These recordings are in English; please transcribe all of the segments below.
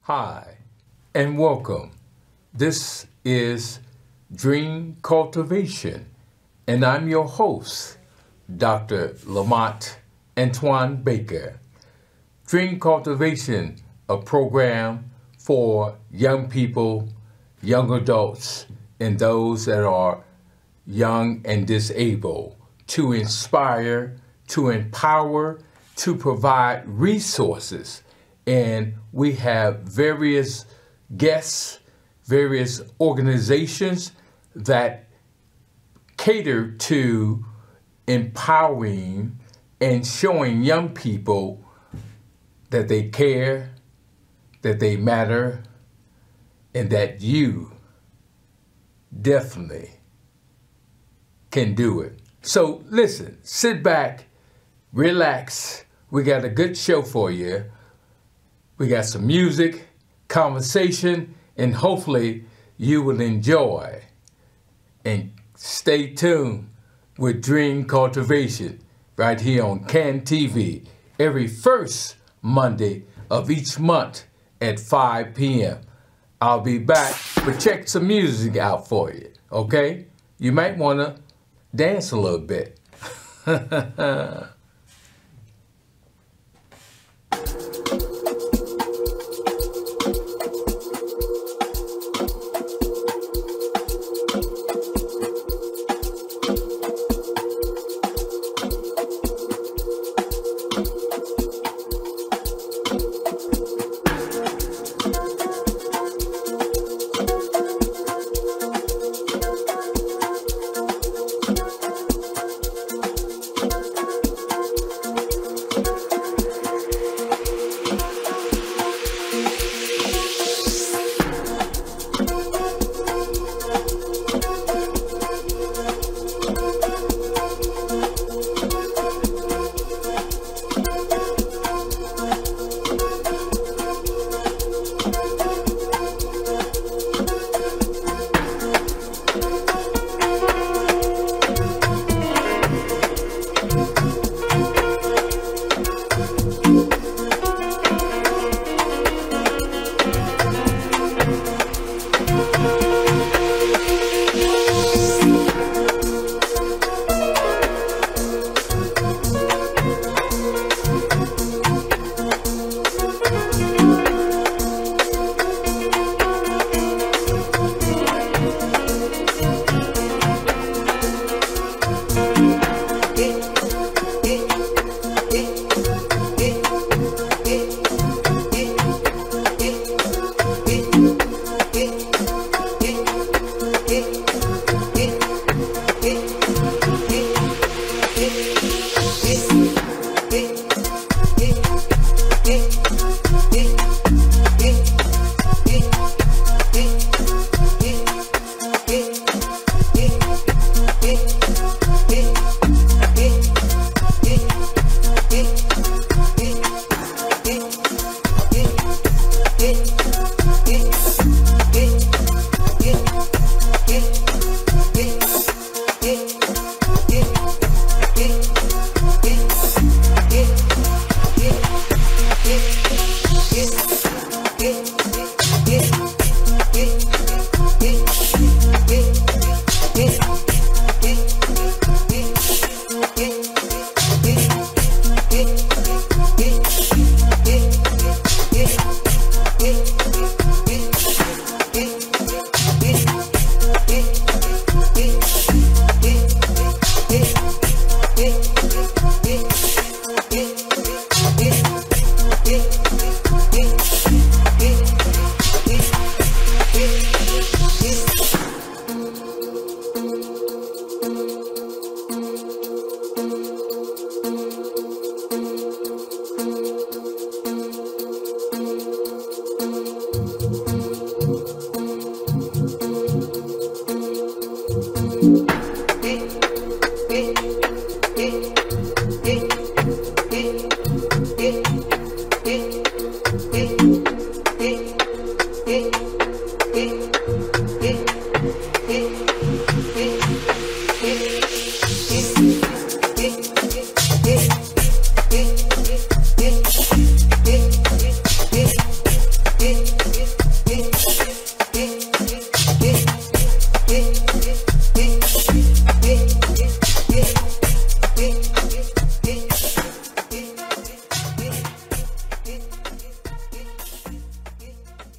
Hi, and welcome. This is Dream Cultivation, and I'm your host, Dr. Lemont Baker. Dream Cultivation, a program for young people, young adults, and those that are young and disabled, to inspire, to empower, to provide resources. And we have various guests, various organizations that cater to empowering and showing young people that they care, that they matter, and that you definitely can do it. So listen, sit back, relax. We got a good show for you. We got some music, conversation, and hopefully you will enjoy. And stay tuned with Dream Cultivation right here on CAN TV every first Monday of each month at 5 p.m. I'll be back, but check some music out for you, okay? You might want to dance a little bit.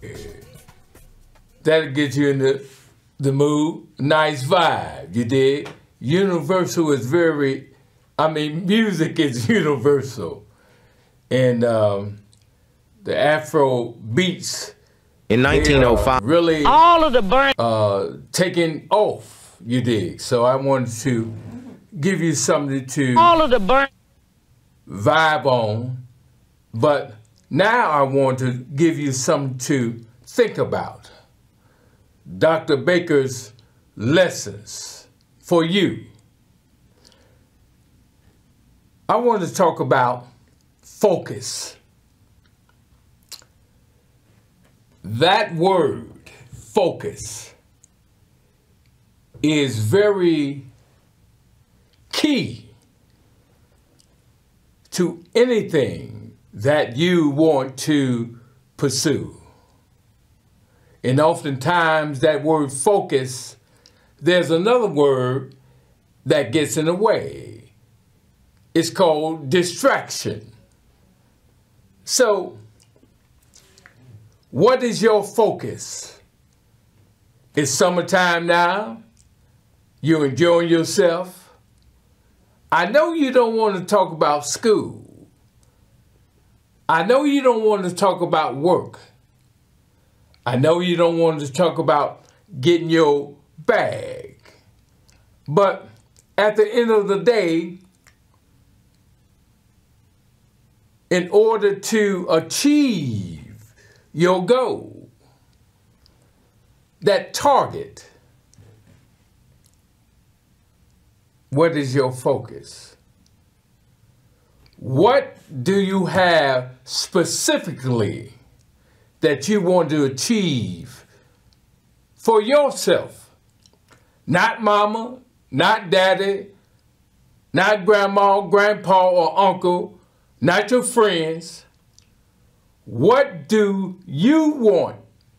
That'll get you in the mood. Nice vibe, you dig? Universal is music is universal. And the Afro beats in 1905 really all of the taking off, you dig? So I wanted to give you something to all of the vibe on, but now I want to give you something to think about. Dr. Baker's lessons for you. I want to talk about focus. That word, focus, is very key to anything that you want to pursue. And oftentimes that word focus, there's another word that gets in the way. It's called distraction. So, what is your focus? It's summertime now. You're enjoying yourself. I know you don't want to talk about school. I know you don't want to talk about work. I know you don't want to talk about getting your bag. But at the end of the day, in order to achieve your goal, that target, what is your focus? What do you have specifically that you want to achieve for yourself? Not mama, not daddy, not grandma, grandpa, or uncle, not your friends. What do you want?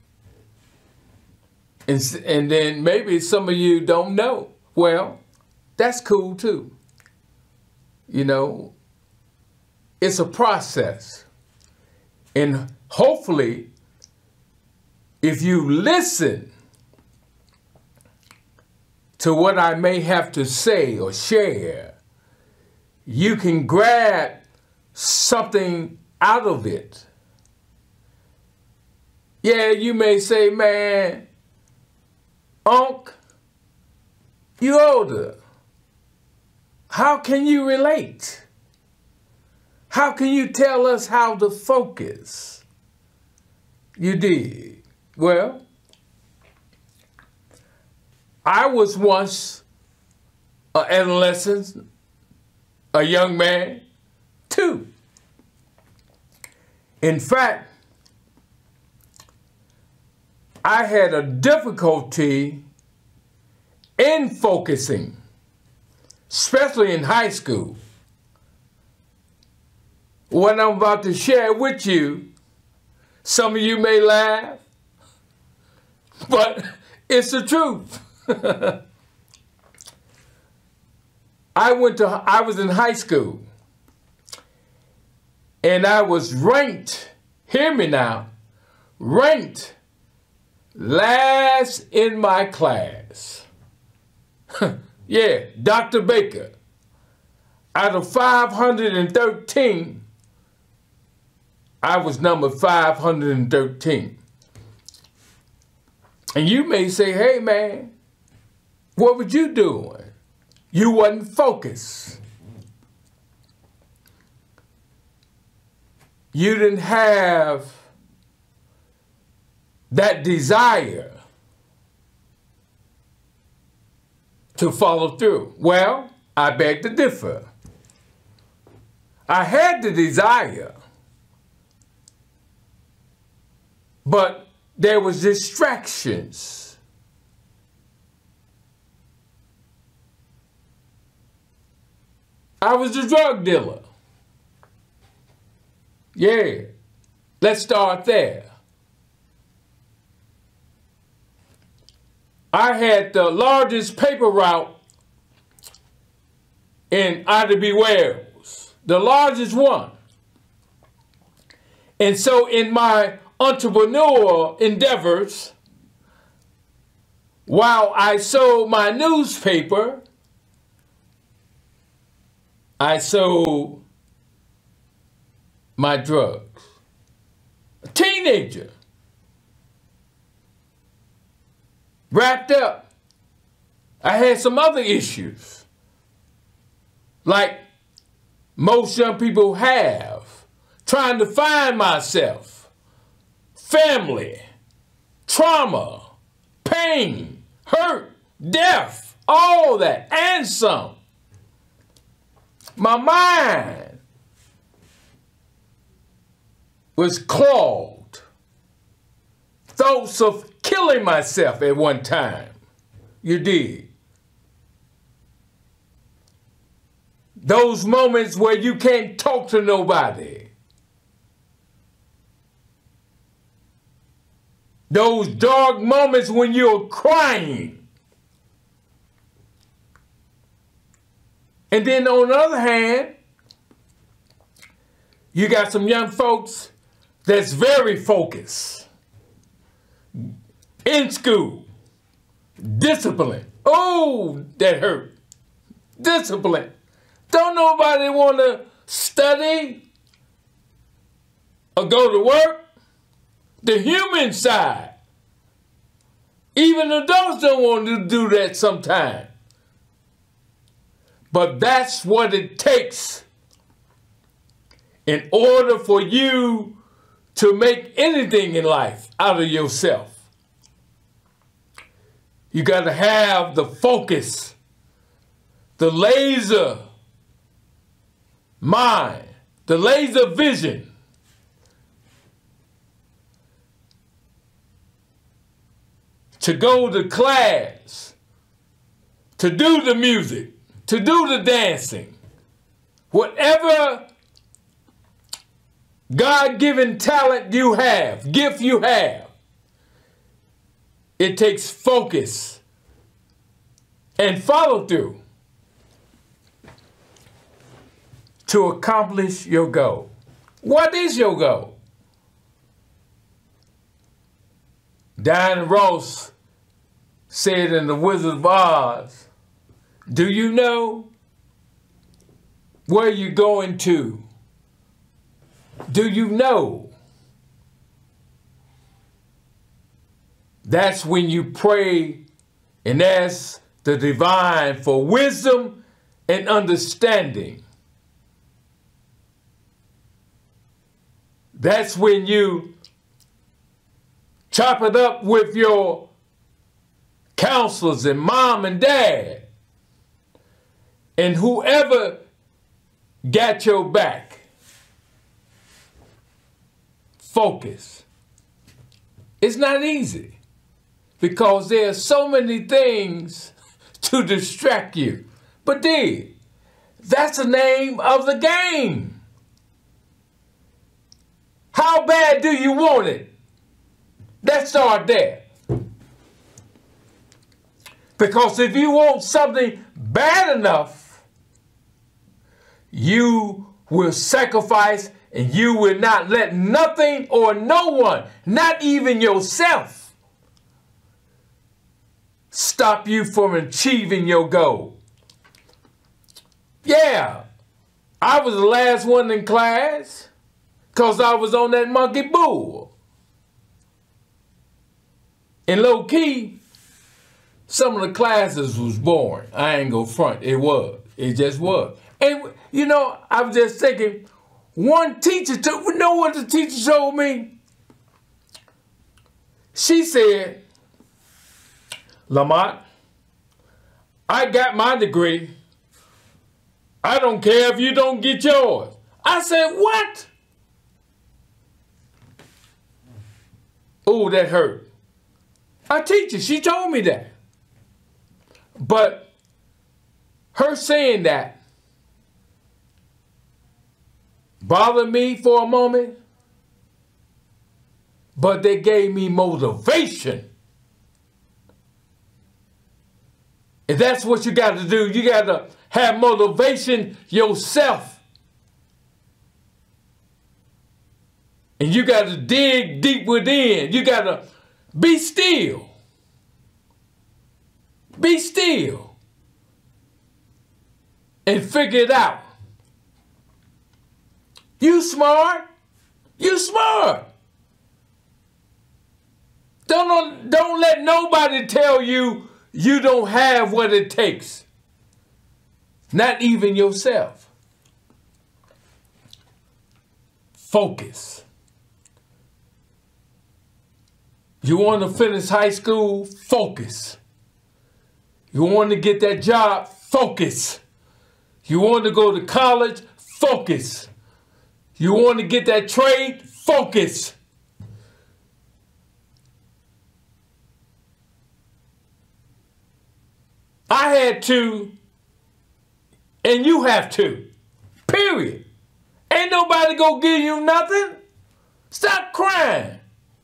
And then maybe some of you don't know. Well, that's cool too. You know, it's a process. And hopefully, if you listen to what I may have to say or share, you can grab something out of it. Yeah, you may say, man, Unc, you older. How can you relate? How can you tell us how to focus? You did. Well, I was once an adolescent, a young man, too. In fact, I had a difficulty in focusing, especially in high school. What I'm about to share with you, some of you may laugh, but it's the truth. I was in high school, and I was ranked, hear me now, ranked last in my class. Yeah, Dr. Baker. Out of 513, I was number 513. And you may say, hey man, what were you doing? You wasn't focused. You didn't have that desire to follow through. Well, I beg to differ. I had the desire, but there was distractions. I was the drug dealer. Yeah, let's start there. I had the largest paper route in Ida B. Wells, the largest one. And so in my entrepreneurial endeavors, while I sold my newspaper, I sold my drugs. A teenager, wrapped up. I had some other issues, like most young people have, trying to find myself, family, trauma, pain, hurt, death, all that, and some. My mind was clogged. Thoughts of killing myself at one time. You did. Those moments where you can't talk to nobody. Those dark moments when you're crying. And then on the other hand, you got some young folks that's very focused. In school. Discipline. Oh, that hurt. Discipline. Don't nobody want to study or go to work. The human side. Even adults don't want to do that sometimes. But that's what it takes in order for you to make anything in life out of yourself. You got to have the focus, the laser mind, the laser vision. To go to class, to do the music, to do the dancing, whatever God-given talent you have, gift you have, it takes focus and follow through to accomplish your goal. What is your goal? Diana Ross said in The Wizard of Oz, do you know where you're going to? Do you know? That's when you pray and ask the divine for wisdom and understanding. That's when you chop it up with your counselors and mom and dad and whoever got your back. Focus. It's not easy because there are so many things to distract you. But that's the name of the game. How bad do you want it? Let's start there. Because if you want something bad enough, you will sacrifice and you will not let nothing or no one, not even yourself, stop you from achieving your goal. Yeah, I was the last one in class because I was on that monkey bull. And low key, some of the classes was boring. I ain't gonna front. It was. It just was. And, you know, I was just thinking, one teacher, you know what the teacher told me? She said, Lemont, I got my degree. I don't care if you don't get yours. I said, what? Oh, that hurt. A teacher, she told me that. But her saying that bothered me for a moment, but they gave me motivation. And that's what you got to do. You got to have motivation yourself. And you got to dig deep within. You got to be still. Be still. And figure it out. You smart. You smart. Don't let nobody tell you you don't have what it takes. Not even yourself. Focus. You want to finish high school? Focus. You want to get that job? Focus. You want to go to college? Focus. You want to get that trade? Focus. I had to, and you have to. Period. Ain't nobody gonna give you nothing. Stop crying.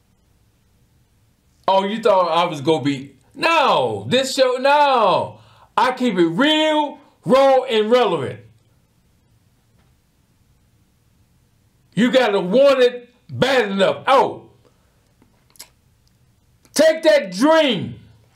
Oh, you thought I was gonna be... No, this show, no. I keep it real, raw, and relevant. You gotta want it bad enough. Oh, take that dream.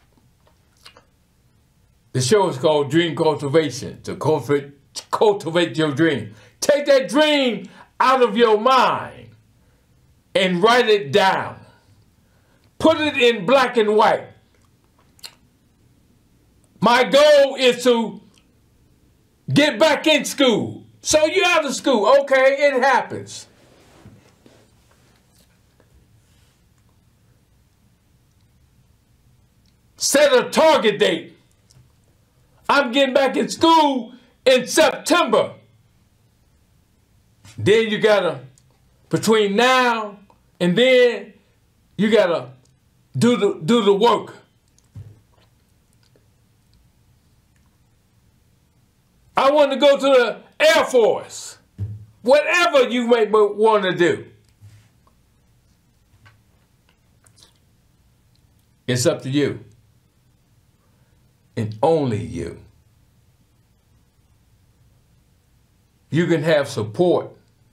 The show is called Dream Cultivation, to cultivate your dream. Take that dream out of your mind and write it down. Put it in black and white. My goal is to get back in school. So you're out of school. Okay, it happens. Set a target date. I'm getting back in school in September. Then you gotta, between now and then, you gotta do the work. I want to go to the Air Force. Whatever you may want to do. It's up to you. And only you. You can have support.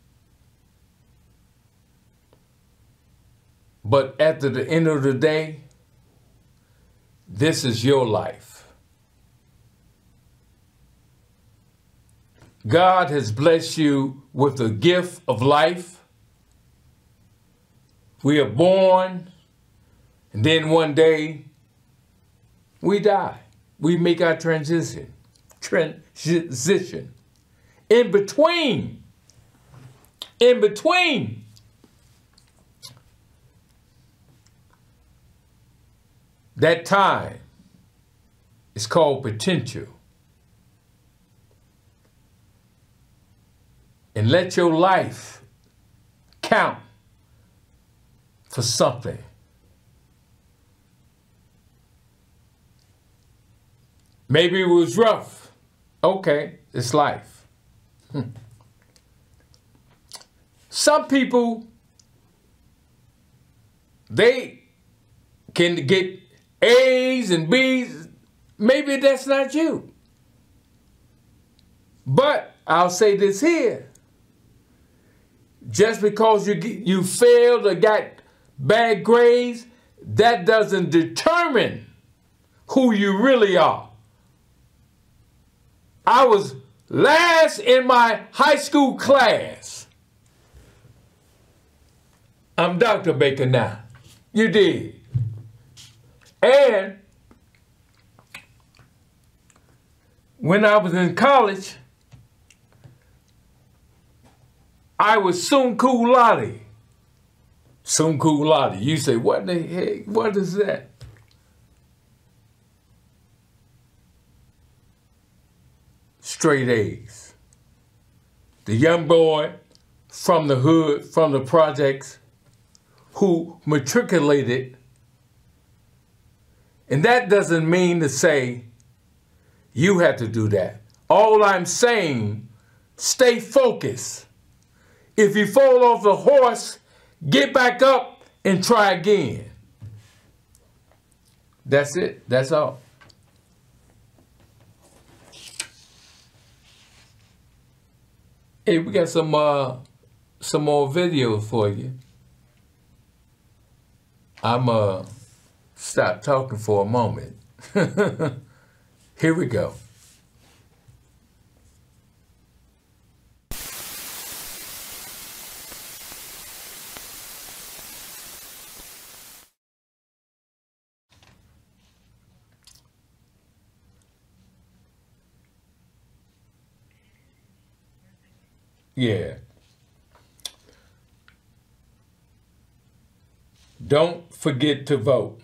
But at the end of the day, this is your life. God has blessed you with the gift of life. We are born, and then one day we die. We make our transition. In between, that time is called potential. And let your life count for something. Maybe it was rough. Okay, it's life. Some people, they can get A's and B's. Maybe that's not you. But I'll say this here. Just because you failed or got bad grades, that doesn't determine who you really are. I was last in my high school class. I'm Dr. Baker now. You did. And when I was in college, I was summa cum laude. Summa cum laude. You say, what the heck? What is that? Straight A's. The young boy from the hood, from the projects, who matriculated. And that doesn't mean to say you have to do that. All I'm saying, stay focused. If you fall off the horse, get back up and try again. That's it. That's all. Hey, we got some more videos for you. I'm stop talking for a moment. Here we go. Yeah. Don't forget to vote.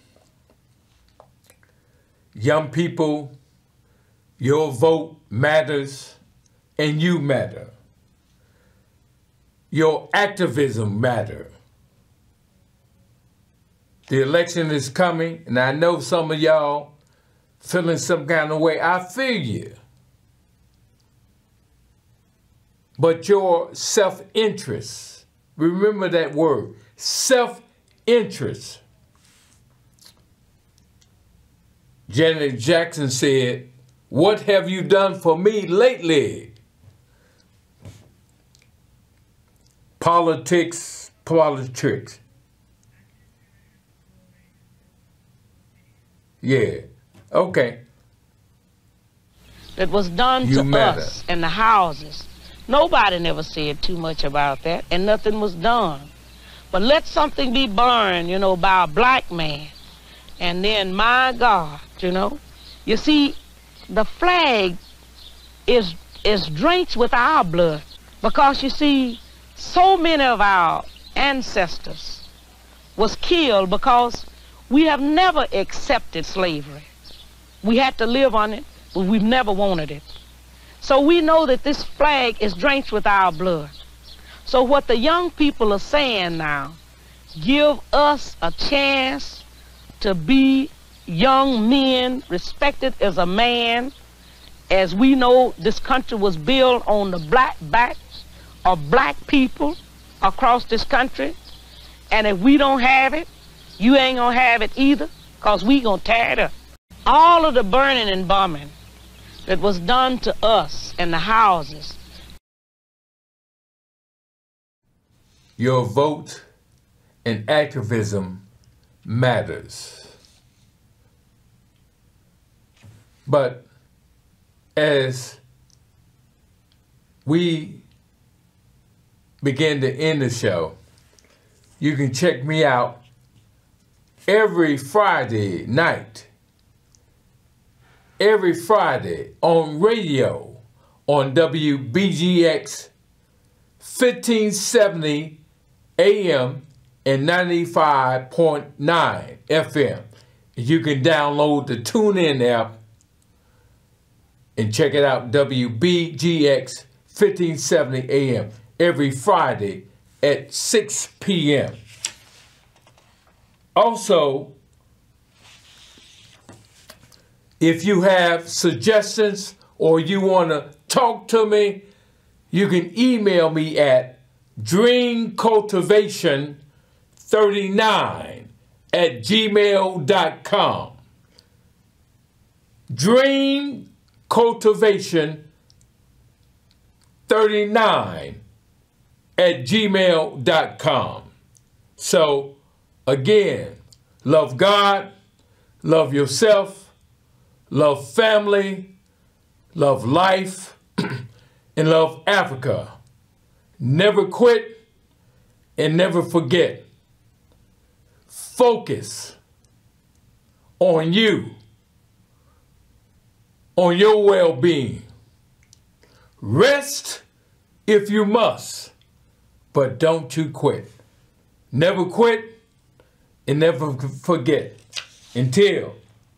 Young people, your vote matters and you matter. Your activism matters. The election is coming, and I know some of y'all feeling some kind of way. I feel you. But your self-interest, remember that word, self-interest. Janet Jackson said, "What have you done for me lately?" Politics. Yeah, okay. That was done You to matter. us in the houses. Nobody never said too much about that, and nothing was done. But let something be burned, you know, by a black man. And then, my God, you know, you see, the flag is drenched with our blood. Because, you see, so many of our ancestors was killed because we have never accepted slavery. We had to live on it, but we've never wanted it. So we know that this flag is drenched with our blood. So what the young people are saying now, give us a chance to be young men, respected as a man. As we know, this country was built on the black backs of black people across this country. And if we don't have it, you ain't gonna have it either, because we gonna tear it up. All of the burning and bombing that was done to us in the houses. Your vote and activism matters. But as we begin to end the show, you can check me out every Friday night. Every Friday on radio on WBGX 1570 AM and 95.9 FM. You can download the TuneIn app and check it out, WBGX 1570 AM, every Friday at 6 p.m. Also, if you have suggestions or you want to talk to me, you can email me at dreamcultivation39@gmail.com. dreamcultivation39@gmail.com. So, again, love God, love yourself, love family, love life, and love Africa. Never quit and never forget. Focus on you, on your well-being. Rest if you must, but don't you quit. Never quit and never forget. Until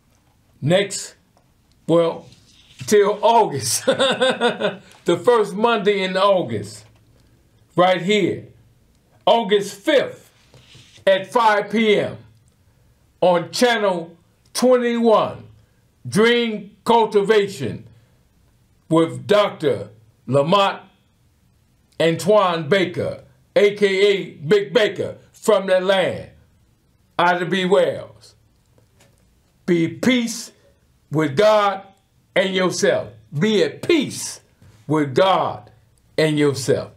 till August, the first Monday in August, right here, August 5th at 5 p.m. on Channel 21, Dream Cultivation with Dr. Lemont Baker, a.k.a. Big Baker, from that land, Ida B. Wells. Be at peace with God and yourself. Be at peace with God and yourself.